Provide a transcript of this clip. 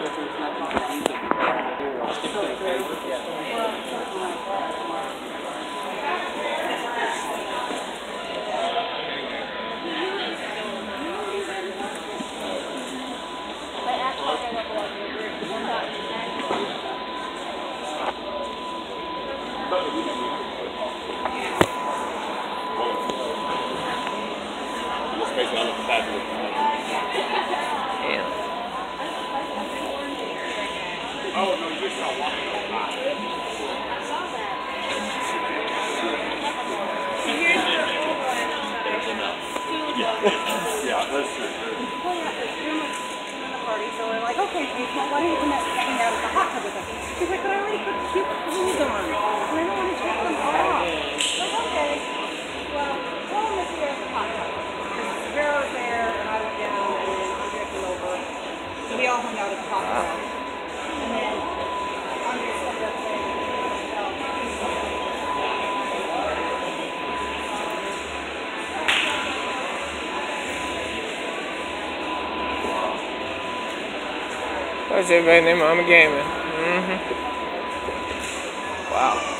Yeah, that's true. So we're like, okay, why don't you come out and hang out at the hot tub with us? She's like, but I already put cute clothes on, and I don't want to take them off. Like, okay, well, tell them if you're at the hot tub. Because Vera was there, and I went down, and then Andrea came over. So we all hung out at the hot tub. And then Andrea said that thing. That's everybody named Mama Gaming. Wow.